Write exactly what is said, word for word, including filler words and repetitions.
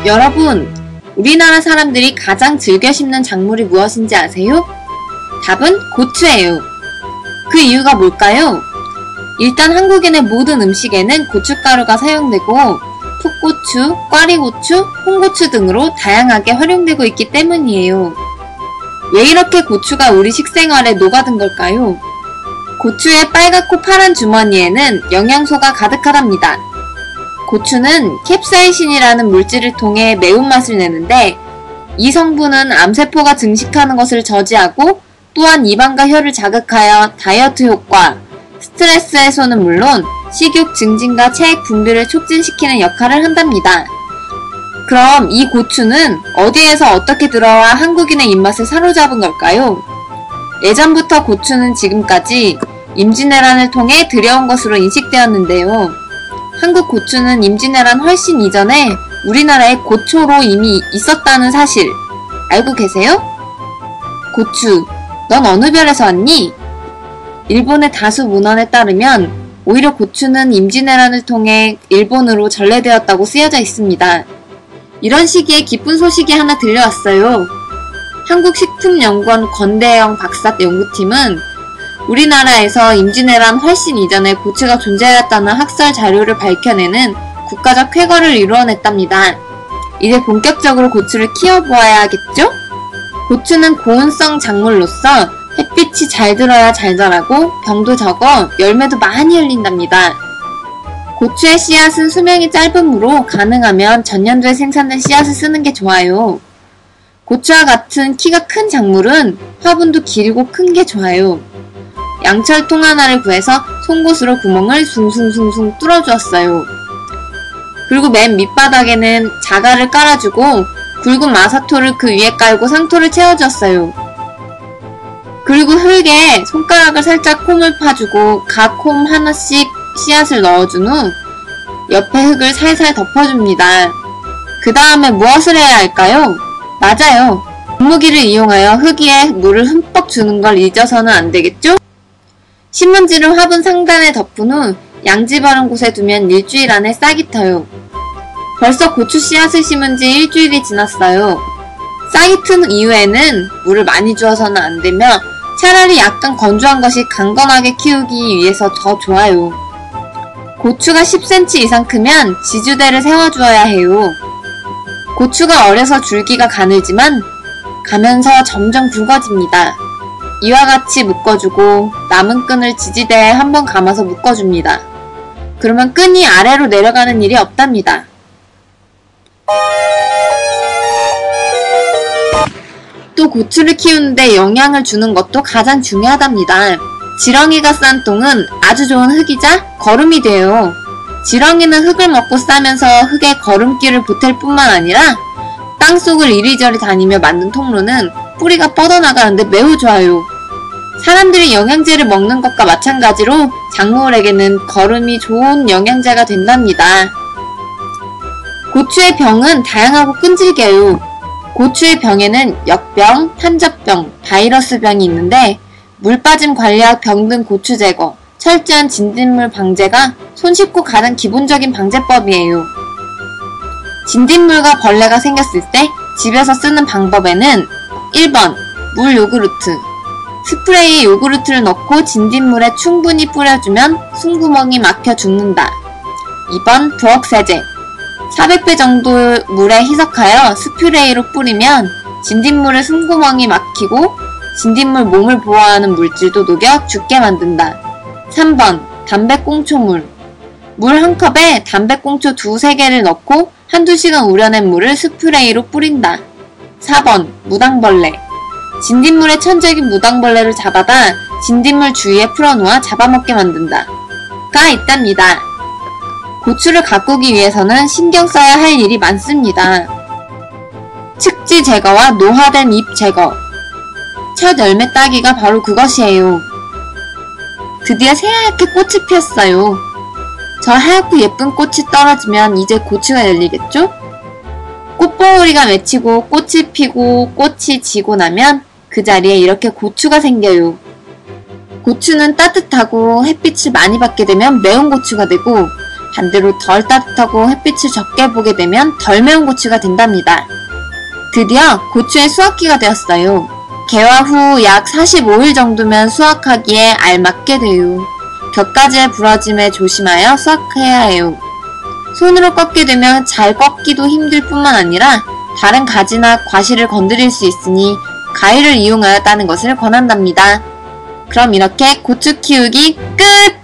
여러분, 우리나라 사람들이 가장 즐겨 심는 작물이 무엇인지 아세요? 답은 고추예요. 그 이유가 뭘까요? 일단 한국인의 모든 음식에는 고춧가루가 사용되고 풋고추, 꽈리고추, 홍고추 등으로 다양하게 활용되고 있기 때문이에요. 왜 이렇게 고추가 우리 식생활에 녹아든 걸까요? 고추의 빨갛고 파란 주머니에는 영양소가 가득하답니다. 고추는 캡사이신이라는 물질을 통해 매운맛을 내는데 이 성분은 암세포가 증식하는 것을 저지하고 또한 입안과 혀를 자극하여 다이어트 효과, 스트레스 해소는 물론 식욕 증진과 체액 분비를 촉진시키는 역할을 한답니다. 그럼 이 고추는 어디에서 어떻게 들어와 한국인의 입맛을 사로잡은 걸까요? 예전부터 고추는 지금까지 임진왜란을 통해 들여온 것으로 인식되었는데요. 한국 고추는 임진왜란 훨씬 이전에 우리나라에 고초로 이미 있었다는 사실 알고 계세요? 고추, 넌 어느 별에서 왔니? 일본의 다수 문헌에 따르면 오히려 고추는 임진왜란을 통해 일본으로 전래되었다고 쓰여져 있습니다. 이런 시기에 기쁜 소식이 하나 들려왔어요. 한국식품연구원 권대영 박사 연구팀은 우리나라에서 임진왜란 훨씬 이전에 고추가 존재하였다는 학설 자료를 밝혀내는 국가적 쾌거를 이루어냈답니다. 이제 본격적으로 고추를 키워보아야겠죠? 고추는 고온성 작물로서 햇빛이 잘 들어야 잘 자라고 병도 적어 열매도 많이 열린답니다. 고추의 씨앗은 수명이 짧으므로 가능하면 전년도에 생산된 씨앗을 쓰는 게 좋아요. 고추와 같은 키가 큰 작물은 화분도 길고 큰 게 좋아요. 양철통 하나를 구해서 송곳으로 구멍을 숭숭숭숭 뚫어주었어요. 그리고 맨 밑바닥에는 자갈을 깔아주고 굵은 마사토를 그 위에 깔고 상토를 채워주었어요. 그리고 흙에 손가락을 살짝 콤을 파주고 각 콤 하나씩 씨앗을 넣어준 후 옆에 흙을 살살 덮어줍니다. 그 다음에 무엇을 해야 할까요? 맞아요. 분무기를 이용하여 흙 위에 물을 흠뻑 주는 걸 잊어서는 안 되겠죠? 신문지를 화분 상단에 덮은 후 양지 바른 곳에 두면 일주일 안에 싹이 터요. 벌써 고추 씨앗을 심은 지 일주일이 지났어요. 싹이 튼 이후에는 물을 많이 주어서는 안 되며 차라리 약간 건조한 것이 강건하게 키우기 위해서 더 좋아요. 고추가 십 센티미터 이상 크면 지주대를 세워주어야 해요. 고추가 어려서 줄기가 가늘지만 가면서 점점 굵어집니다. 이와 같이 묶어주고 남은 끈을 지지대에 한번 감아서 묶어줍니다. 그러면 끈이 아래로 내려가는 일이 없답니다. 또 고추를 키우는데 영향을 주는 것도 가장 중요하답니다. 지렁이가 싼 똥은 아주 좋은 흙이자 거름이 돼요. 지렁이는 흙을 먹고 싸면서 흙에 거름기를 보탤 뿐만 아니라 땅속을 이리저리 다니며 만든 통로는 뿌리가 뻗어나가는데 매우 좋아요. 사람들이 영양제를 먹는 것과 마찬가지로 작물에게는 거름이 좋은 영양제가 된답니다. 고추의 병은 다양하고 끈질겨요. 고추의 병에는 역병, 탄저병, 바이러스병이 있는데 물 빠짐 관리와 병든 고추 제거, 철저한 진딧물 방제가 손쉽고 가장 기본적인 방제법이에요. 진딧물과 벌레가 생겼을 때 집에서 쓰는 방법에는 일 번 물 요구르트, 스프레이에 요구르트를 넣고 진딧물에 충분히 뿌려주면 숨구멍이 막혀 죽는다. 이 번 부엌세제, 사백 배 정도 물에 희석하여 스프레이로 뿌리면 진딧물의 숨구멍이 막히고 진딧물 몸을 보호하는 물질도 녹여 죽게 만든다. 삼 번 담배꽁초물, 물 한 컵에 담배꽁초 두세 개를 넣고 한두 시간 우려낸 물을 스프레이로 뿌린다. 사 번 무당벌레, 진딧물의 천적인 무당벌레를 잡아다 진딧물 주위에 풀어놓아 잡아먹게 만든다. 가 있답니다. 고추를 가꾸기 위해서는 신경 써야 할 일이 많습니다. 측지 제거와 노화된 잎 제거. 첫 열매 따기가 바로 그것이에요. 드디어 새하얗게 꽃이 피었어요. 저 하얗고 예쁜 꽃이 떨어지면 이제 고추가 열리겠죠? 꽃봉오리가 맺히고 꽃이 피고 꽃이 지고 나면 그 자리에 이렇게 고추가 생겨요. 고추는 따뜻하고 햇빛을 많이 받게 되면 매운 고추가 되고 반대로 덜 따뜻하고 햇빛을 적게 보게 되면 덜 매운 고추가 된답니다. 드디어 고추의 수확기가 되었어요. 개화 후 약 사십오 일 정도면 수확하기에 알맞게 돼요. 곁가지의 부러짐에 조심하여 수확해야 해요. 손으로 꺾게 되면 잘 꺾기도 힘들 뿐만 아니라 다른 가지나 과실을 건드릴 수 있으니 가위를 이용하여 따는 것을 권한답니다. 그럼 이렇게 고추 키우기 끝!